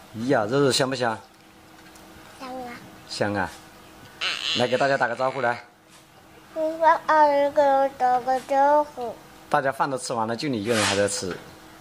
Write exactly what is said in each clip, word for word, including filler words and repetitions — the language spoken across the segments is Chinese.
咦呀，肉肉香不香？ 香啊！ 香啊！来给大家打个招呼来。 你说二人给我打个招呼。 大家饭都吃完了，就你一个人还在吃。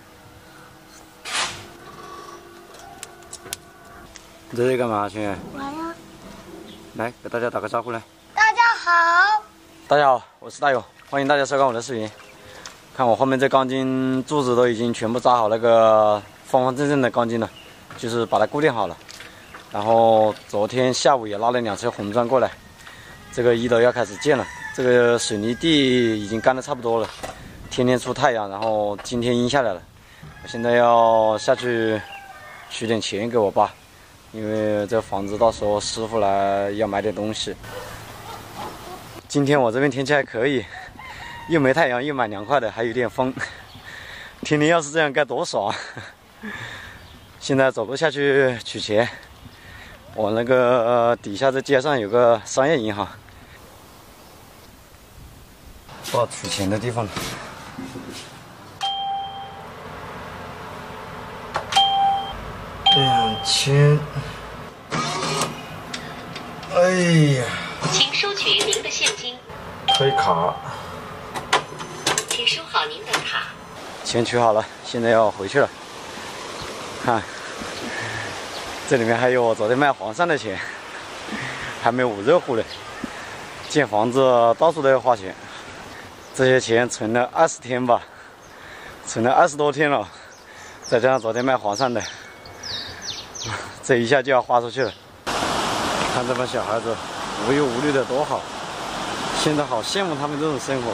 你在这干嘛，轩？ 我呀。 来给大家打个招呼来。 大家好。 大家好，我是大友，欢迎大家收看我的视频。看我后面这钢筋柱子都已经全部扎好那个方方正正的钢筋了，就是把它固定好了。然后昨天下午也拉了两车红砖过来，这个一楼要开始建了。这个水泥地已经干得差不多了，天天出太阳，然后今天阴下来了。我现在要下去取点钱给我爸，因为这房子到时候师傅来要买点东西。今天我这边天气还可以，又没太阳，又蛮凉快的，还有点风。天天要是这样该多爽！现在走路下去取钱。我那个、呃、底下这街上有个商业银行，到取钱的地方了。两千。哎呀！ 请收取您的现金。 推卡。 请收好您的卡。 钱取好了，现在要回去了。看。这里面还有我昨天卖黄鳝的钱，还没捂热乎呢。建房子到处都要花钱，这些钱存了二十天吧，存了二十多天了，再加上昨天卖黄鳝的，这一下就要花出去了。看这帮小孩子无忧无虑的多好，现在好羡慕他们这种生活。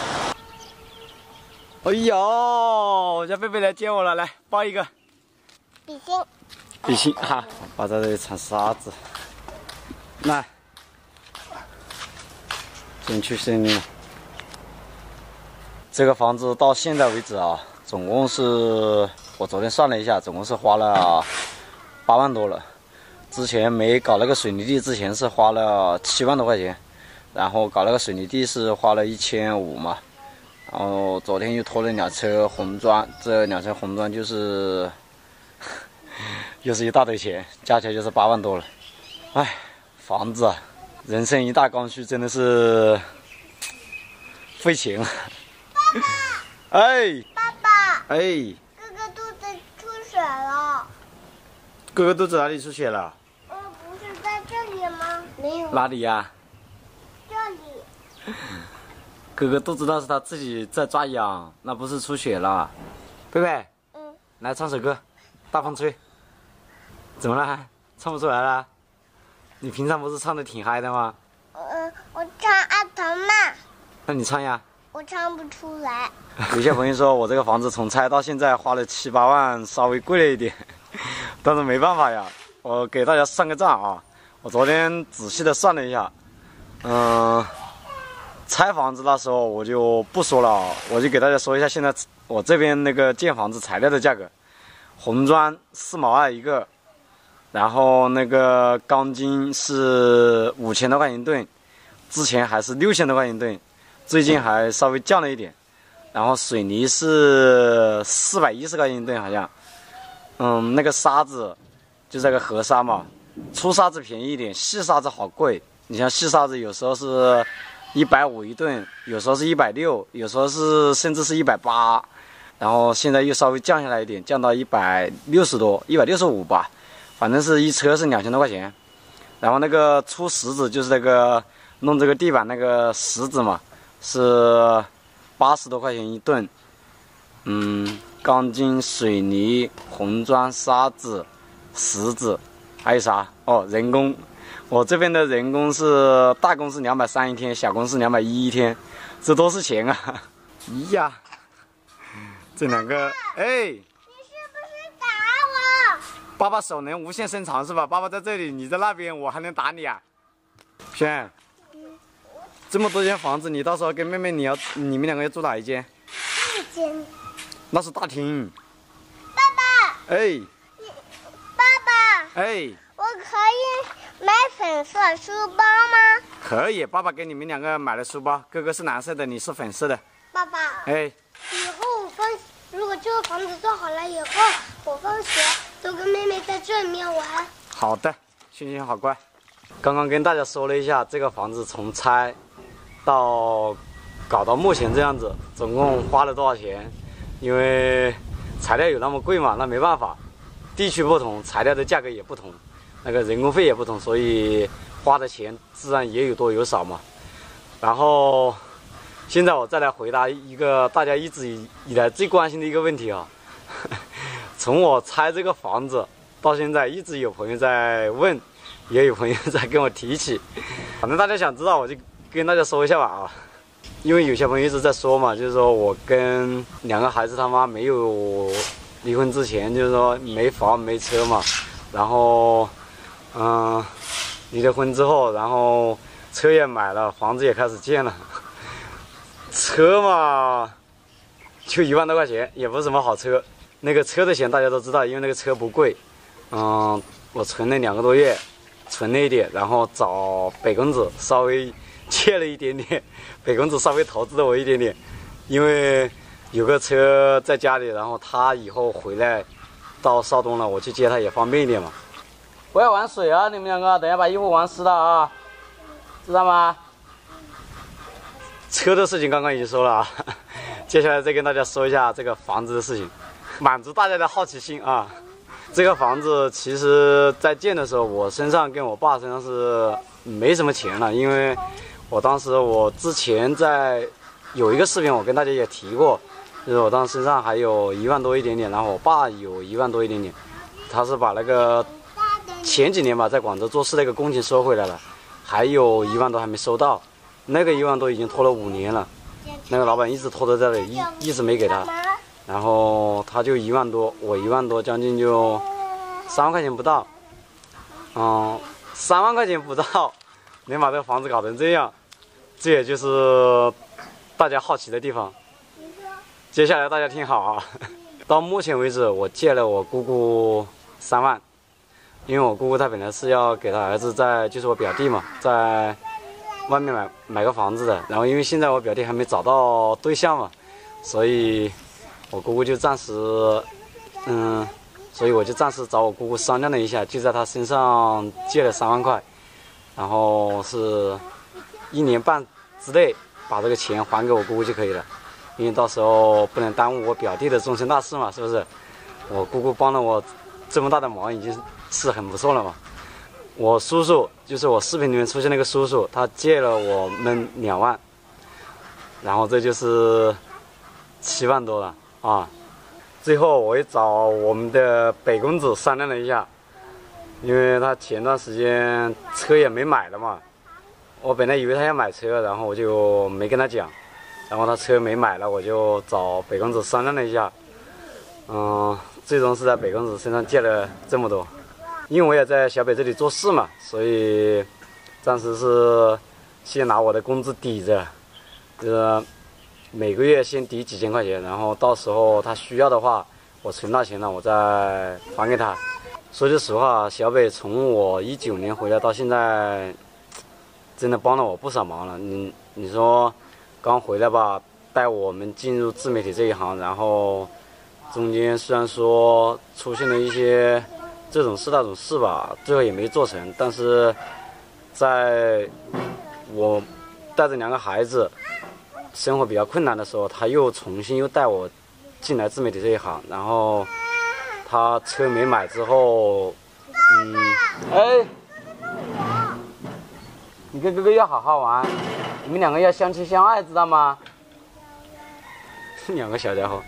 哎呦，我家贝贝来接我了，来抱一个。 比心。 比心哈，把在这里铲沙子。来，先去森林了。这个房子到现在为止啊，总共是我昨天算了一下，总共是花了八万多了。之前没搞那个水泥地之前是花了七万多块钱，然后搞那个水泥地是花了一千五嘛，然后昨天又拖了两车红砖，这两车红砖就是。又是一大堆钱，加起来就是八万多了。哎，房子啊，人生一大刚需，真的是费钱啊。爸爸，哎， 爸爸， 哎， 哥哥肚子出血了。 哥哥肚子哪里出血了？ 嗯，不是在这里吗？没有。 哪里呀、啊？ 这里。 哥哥肚子那是他自己在抓痒，那不是出血了。贝贝， 嗯， 来唱首歌，大风吹。怎么了？唱不出来了？你平常不是唱的挺嗨的吗？ 嗯，我唱阿童嘛。 那你唱呀。 我唱不出来。 有些朋友说我这个房子从拆到现在花了七八万，稍微贵了一点，但是没办法呀，我给大家算个账啊。我昨天仔细的算了一下，嗯、呃，拆房子那时候我就不说了啊，我就给大家说一下现在我这边那个建房子材料的价格，红砖四毛二一个。然后那个钢筋是五千多块钱一吨，之前还是六千多块钱一吨，最近还稍微降了一点。然后水泥是四百一十块钱一吨，好像。嗯，那个沙子就这个河沙嘛，粗沙子便宜一点，细沙子好贵。你像细沙子有时候是一百五一吨，有时候是一百六，有时候是甚至是一百八。然后现在又稍微降下来一点，降到一百六十多，一百六十五吧。反正是一车是两千多块钱，然后那个粗石子就是那个弄这个地板那个石子嘛，是八十多块钱一吨。嗯，钢筋、水泥、红砖、沙子、石子，还有啥？哦，人工。我这边的人工是大工是两百三一天，小工是两百一一天，这都是钱啊！咦呀，这两个，哎。爸爸手能无限伸长是吧？爸爸在这里，你在那边，我还能打你啊？轩，这么多间房子，你到时候跟妹妹，你要你们两个要住哪一间？ 这间。 那是大厅。 爸爸。 哎。 你，爸爸。 哎。 我可以买粉色书包吗？ 可以，爸爸给你们两个买了书包，哥哥是蓝色的，你是粉色的。 爸爸。 哎。 以后我放，如果这个房子做好了以后，我放学。 都跟妹妹在这里面玩。 好的，欣欣好乖。刚刚跟大家说了一下，这个房子从拆到搞到目前这样子，总共花了多少钱？因为材料有那么贵嘛，那没办法，地区不同，材料的价格也不同，那个人工费也不同，所以花的钱自然也有多有少嘛。然后现在我再来回答一个大家一直以以来最关心的一个问题啊。从我拆这个房子到现在，一直有朋友在问，也有朋友在跟我提起。反正大家想知道，我就跟大家说一下吧啊。因为有些朋友一直在说嘛，就是说我跟两个孩子他妈没有离婚之前，就是说没房没车嘛，然后嗯，离了婚之后，然后车也买了，房子也开始建了。车嘛，就一万多块钱，也不是什么好车。那个车的钱大家都知道，因为那个车不贵。嗯，我存了两个多月，存了一点，然后找北公子稍微借了一点点，北公子稍微投资了我一点点，因为有个车在家里，然后他以后回来到邵东了，我去接他也方便一点嘛。不要玩水啊，你们两个，等下把衣服玩湿了啊，知道吗？车的事情刚刚已经说了啊，接下来再跟大家说一下这个房子的事情，满足大家的好奇心啊。这个房子其实在建的时候，我身上跟我爸身上是没什么钱了，因为我当时我之前在有一个视频我跟大家也提过，就是我当时身上还有一万多一点点，然后我爸有一万多一点点，他是把那个前几年吧在广州做事那个工钱收回来了，还有一万多还没收到。那个一万多已经拖了五年了，那个老板一直拖在这里，一一直没给他，然后他就一万多，我一万多，将近就三万块钱不到，嗯，三万块钱不到，能把这个房子搞成这样，这也就是大家好奇的地方。接下来大家听好啊，到目前为止我借了我姑姑三万，因为我姑姑她本来是要给她儿子在，就是我表弟嘛，在外面买买个房子的，然后因为现在我表弟还没找到对象嘛，所以我姑姑就暂时，嗯，所以我就暂时找我姑姑商量了一下，就在她身上借了三万块，然后是一年半之内把这个钱还给我姑姑就可以了，因为到时候不能耽误我表弟的终身大事嘛，是不是？我姑姑帮了我这么大的忙，已经是很不错了嘛。我叔叔就是我视频里面出现那个叔叔，他借了我们两万，然后这就是七万多了啊。最后我也找我们的北公子商量了一下，因为他前段时间车也没买了嘛，我本来以为他要买车，然后我就没跟他讲，然后他车没买了，我就找北公子商量了一下，嗯，最终是在北公子身上借了这么多。因为我也在小北这里做事嘛，所以暂时是先拿我的工资抵着，就是每个月先抵几千块钱，然后到时候他需要的话，我存到钱了我再还给他。说句实话，小北从我一九年回来到现在，真的帮了我不少忙了。你你说刚回来吧，带我们进入自媒体这一行，然后中间虽然说出现了一些这种事那种事吧，最后也没做成。但是，在我带着两个孩子，生活比较困难的时候，他又重新又带我进来自媒体这一行。然后他车没买之后，嗯，哎，你跟哥哥要好好玩，你们两个要相亲相爱，知道吗？两个小家伙。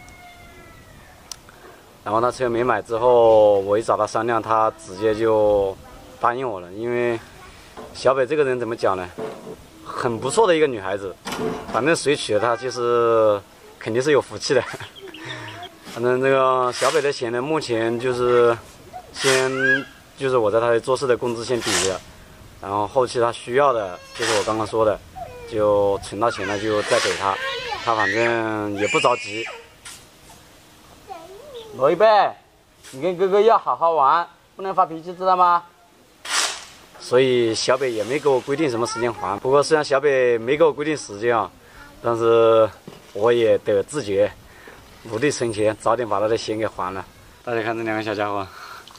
然后他车没买之后，我一找他商量，他直接就答应我了。因为小北这个人怎么讲呢，很不错的一个女孩子，反正谁娶了她就是肯定是有福气的。反正这个小北的钱呢，目前就是先就是我在他做事的工资先抵着，然后后期他需要的，就是我刚刚说的，就存到钱了就再给他，他反正也不着急。罗一贝，你跟哥哥要好好玩，不能发脾气，知道吗？所以小北也没给我规定什么时间还。不过虽然小北没给我规定时间啊，但是我也得自觉，努力存钱，早点把他的钱给还了。大家看这两个小家伙，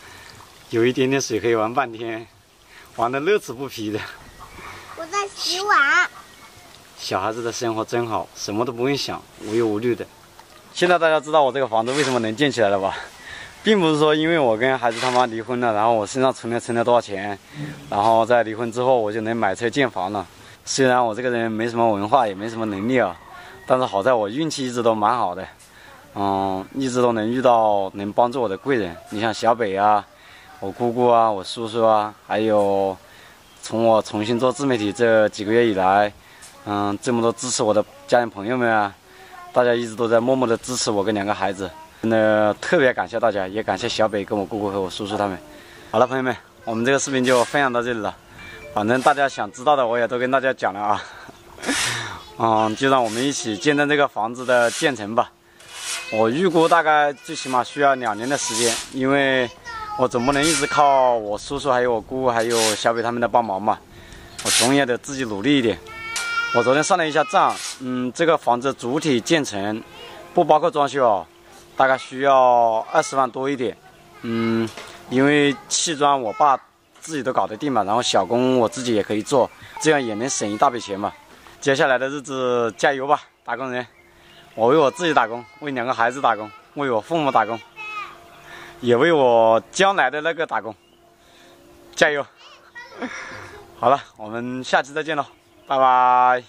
有一点点水可以玩半天，玩得乐此不疲的。 我在洗碗。 小孩子的生活真好，什么都不用想，无忧无虑的。现在大家知道我这个房子为什么能建起来了吧？并不是说因为我跟孩子他妈离婚了，然后我身上存了存了多少钱，然后在离婚之后我就能买车建房了。虽然我这个人没什么文化，也没什么能力啊，但是好在我运气一直都蛮好的，嗯，一直都能遇到能帮助我的贵人。你像小北啊，我姑姑啊，我叔叔啊，还有从我重新做自媒体这几个月以来，嗯，这么多支持我的家人朋友们啊，大家一直都在默默的支持我跟两个孩子。真的特别感谢大家，也感谢小北跟我姑姑和我叔叔他们。好了，朋友们，我们这个视频就分享到这里了。反正大家想知道的我也都跟大家讲了啊。嗯，就让我们一起见证这个房子的建成吧。我预估大概最起码需要两年的时间，因为我总不能一直靠我叔叔还有我姑姑还有小北他们的帮忙嘛。我总也得自己努力一点。我昨天算了一下账，嗯，这个房子主体建成不包括装修哦。大概需要二十万多一点，嗯，因为砌砖我爸自己都搞得定嘛，然后小工我自己也可以做，这样也能省一大笔钱嘛。接下来的日子加油吧，打工人！我为我自己打工，为两个孩子打工，为我父母打工，也为我将来的那个打工，加油！好了，我们下期再见喽，拜拜。